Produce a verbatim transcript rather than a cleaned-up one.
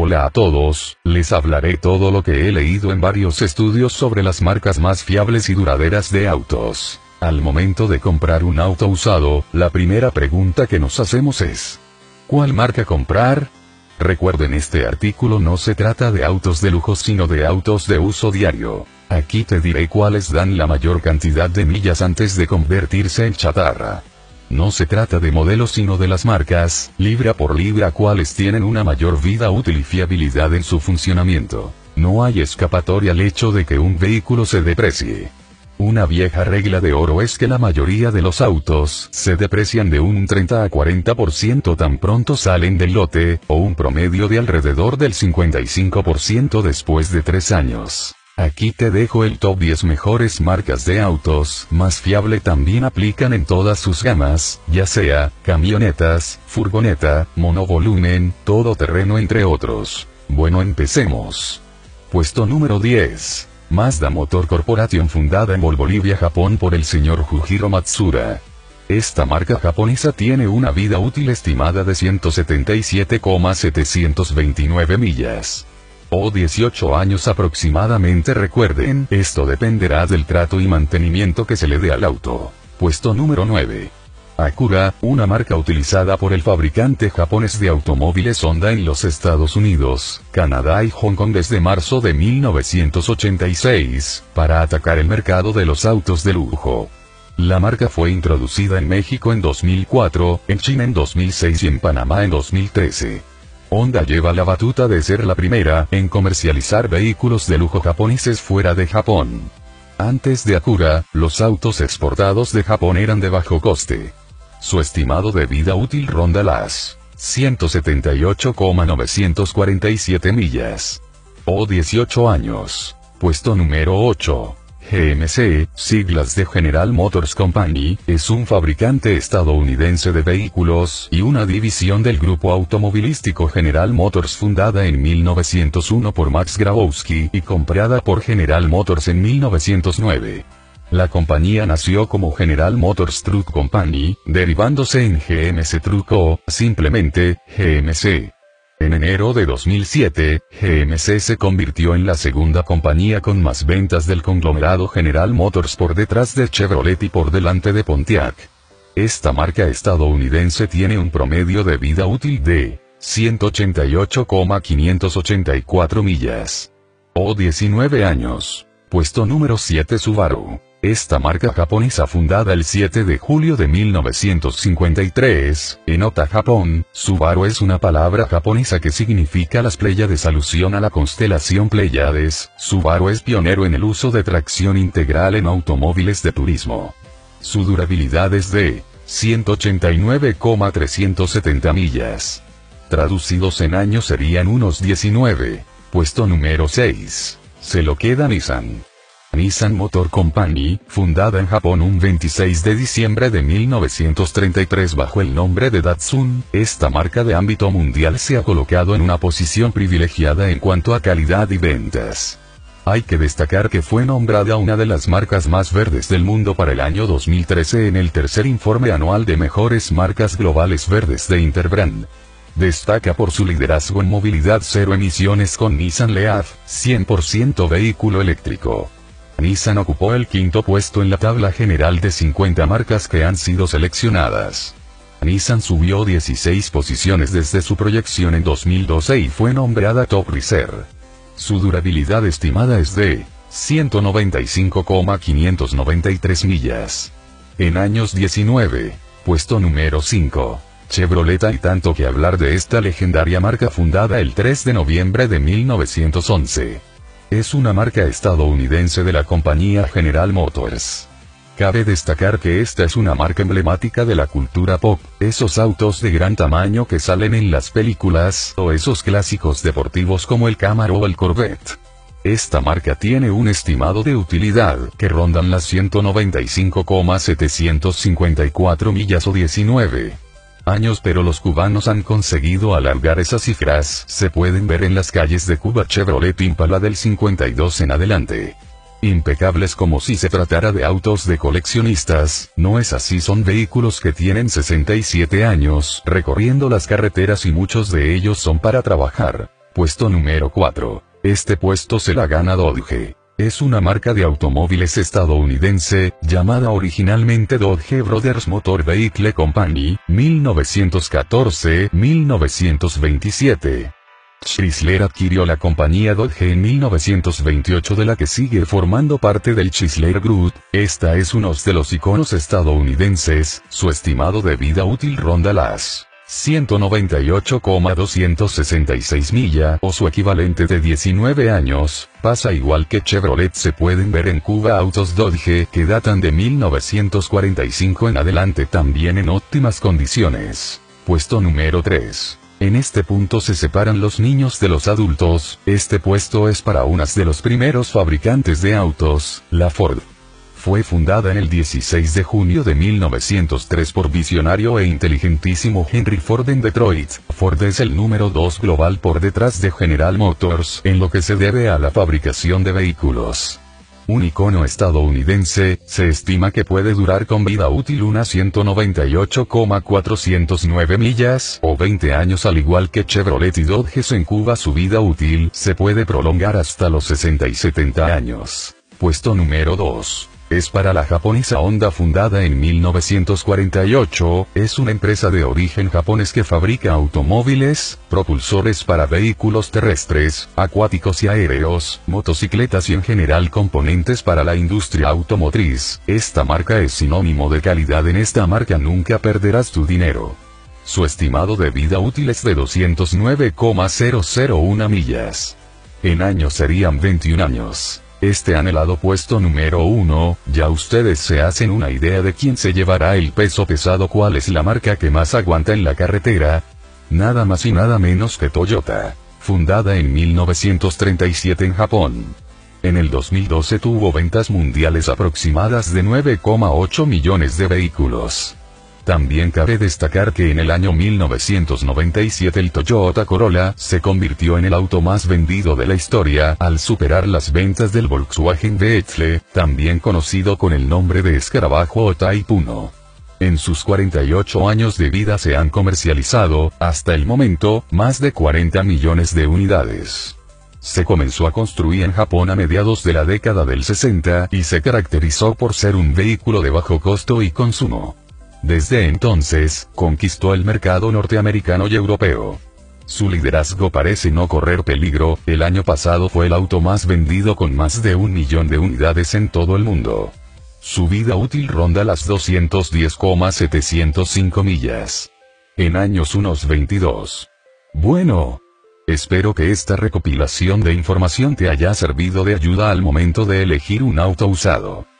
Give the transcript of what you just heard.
Hola a todos, les hablaré todo lo que he leído en varios estudios sobre las marcas más fiables y duraderas de autos. Al momento de comprar un auto usado, la primera pregunta que nos hacemos es: ¿cuál marca comprar? Recuerden, este artículo no se trata de autos de lujo sino de autos de uso diario. Aquí te diré cuáles dan la mayor cantidad de millas antes de convertirse en chatarra. No se trata de modelos sino de las marcas, libra por libra, cuáles tienen una mayor vida útil y fiabilidad en su funcionamiento. No hay escapatoria al hecho de que un vehículo se deprecie. Una vieja regla de oro es que la mayoría de los autos se deprecian de un treinta a cuarenta por ciento tan pronto salen del lote, o un promedio de alrededor del cincuenta y cinco por ciento después de tres años. Aquí te dejo el top diez mejores marcas de autos más fiable. También aplican en todas sus gamas, ya sea camionetas, furgoneta, monovolumen, todoterreno, entre otros. Bueno, empecemos. Puesto número diez. Mazda Motor Corporation, fundada en Bolivia, Japón por el señor Fujiro Matsuura. Esta marca japonesa tiene una vida útil estimada de ciento setenta y siete mil setecientos veintinueve millas. O dieciocho años aproximadamente. Recuerden, esto dependerá del trato y mantenimiento que se le dé al auto. Puesto número nueve. Acura, una marca utilizada por el fabricante japonés de automóviles Honda en los Estados Unidos, Canadá y Hong Kong desde marzo de mil novecientos ochenta y seis, para atacar el mercado de los autos de lujo. La marca fue introducida en México en dos mil cuatro, en China en dos mil seis y en Panamá en dos mil trece. Honda lleva la batuta de ser la primera en comercializar vehículos de lujo japoneses fuera de Japón. Antes de Acura, los autos exportados de Japón eran de bajo coste. Su estimado de vida útil ronda las ciento setenta y ocho mil novecientos cuarenta y siete millas. O dieciocho años. Puesto número ocho. G M C, siglas de General Motors Company, es un fabricante estadounidense de vehículos y una división del grupo automovilístico General Motors, fundada en mil novecientos uno por Max Grabowski y comprada por General Motors en mil novecientos nueve. La compañía nació como General Motors Truck Company, derivándose en G M C Truck o, simplemente, G M C. En enero de dos mil siete, G M C se convirtió en la segunda compañía con más ventas del conglomerado General Motors, por detrás de Chevrolet y por delante de Pontiac. Esta marca estadounidense tiene un promedio de vida útil de ciento ochenta y ocho mil quinientos ochenta y cuatro millas. O diecinueve años. Puesto número siete. Subaru. Esta marca japonesa, fundada el siete de julio de mil novecientos cincuenta y tres, en Ota, Japón. Subaru es una palabra japonesa que significa las Pléyades, alusión a la constelación Pléyades. Subaru es pionero en el uso de tracción integral en automóviles de turismo. Su durabilidad es de ciento ochenta y nueve mil trescientos setenta millas. Traducidos en años serían unos diecinueve. Puesto número seis. Se lo queda Nissan. Nissan Motor Company, fundada en Japón un veintiséis de diciembre de mil novecientos treinta y tres bajo el nombre de Datsun, esta marca de ámbito mundial se ha colocado en una posición privilegiada en cuanto a calidad y ventas. Hay que destacar que fue nombrada una de las marcas más verdes del mundo para el año dos mil trece en el tercer informe anual de mejores marcas globales verdes de Interbrand. Destaca por su liderazgo en movilidad cero emisiones con Nissan Leaf, cien por ciento vehículo eléctrico. Nissan ocupó el quinto puesto en la tabla general de cincuenta marcas que han sido seleccionadas. Nissan subió dieciséis posiciones desde su proyección en dos mil doce y fue nombrada Top Racer. Su durabilidad estimada es de ciento noventa y cinco mil quinientos noventa y tres millas. En años diecinueve. Puesto número cinco. Chevrolet. Hay tanto que hablar de esta legendaria marca, fundada el tres de noviembre de mil novecientos once. Es una marca estadounidense de la compañía General Motors. Cabe destacar que esta es una marca emblemática de la cultura pop, esos autos de gran tamaño que salen en las películas, o esos clásicos deportivos como el Camaro o el Corvette. Esta marca tiene un estimado de utilidad que rondan las ciento noventa y cinco mil setecientos cincuenta y cuatro millas o diecinueve años, pero los cubanos han conseguido alargar esas cifras. Se pueden ver en las calles de Cuba Chevrolet Impala del cincuenta y dos en adelante. Impecables como si se tratara de autos de coleccionistas. No es así, son vehículos que tienen sesenta y siete años recorriendo las carreteras y muchos de ellos son para trabajar. Puesto número cuatro. Este puesto se la gana Dodge. Es una marca de automóviles estadounidense, llamada originalmente Dodge Brothers Motor Vehicle Company, mil novecientos catorce a mil novecientos veintisiete. Chrysler adquirió la compañía Dodge en mil novecientos veintiocho, de la que sigue formando parte del Chrysler Group. Esta es uno de los iconos estadounidenses. Su estimado de vida útil ronda las ciento noventa y ocho mil doscientos sesenta y seis millas, o su equivalente de diecinueve años. Pasa igual que Chevrolet. Se pueden ver en Cuba autos Dodge que datan de mil novecientos cuarenta y cinco en adelante, también en óptimas condiciones. Puesto número tres. En este punto se separan los niños de los adultos. Este puesto es para uno de los primeros fabricantes de autos, la Ford. Fue fundada en el dieciséis de junio de mil novecientos tres por visionario e inteligentísimo Henry Ford en Detroit. Ford es el número dos global por detrás de General Motors en lo que se debe a la fabricación de vehículos. Un icono estadounidense, se estima que puede durar con vida útil unas ciento noventa y ocho mil cuatrocientos nueve millas, o veinte años, al igual que Chevrolet y Dodge. En Cuba su vida útil se puede prolongar hasta los sesenta y setenta años. Puesto número dos. Es para la japonesa Honda, fundada en mil novecientos cuarenta y ocho, es una empresa de origen japonés que fabrica automóviles, propulsores para vehículos terrestres, acuáticos y aéreos, motocicletas y en general componentes para la industria automotriz. Esta marca es sinónimo de calidad. En esta marca nunca perderás tu dinero. Su estimado de vida útil es de doscientos nueve mil uno millas. En años serían veintiún años. Este anhelado puesto número uno, ya ustedes se hacen una idea de quién se llevará el peso pesado. ¿Cuál es la marca que más aguanta en la carretera? Nada más y nada menos que Toyota. Fundada en mil novecientos treinta y siete en Japón. En el dos mil doce tuvo ventas mundiales aproximadas de nueve coma ocho millones de vehículos. También cabe destacar que en el año mil novecientos noventa y siete el Toyota Corolla se convirtió en el auto más vendido de la historia, al superar las ventas del Volkswagen Beetle, también conocido con el nombre de escarabajo o Type uno. En sus cuarenta y ocho años de vida se han comercializado, hasta el momento, más de cuarenta millones de unidades. Se comenzó a construir en Japón a mediados de la década del sesenta y se caracterizó por ser un vehículo de bajo costo y consumo. Desde entonces, conquistó el mercado norteamericano y europeo. Su liderazgo parece no correr peligro. El año pasado fue el auto más vendido con más de un millón de unidades en todo el mundo. Su vida útil ronda las doscientos diez mil setecientos cinco millas. En años unos veintidós. Bueno. Espero que esta recopilación de información te haya servido de ayuda al momento de elegir un auto usado.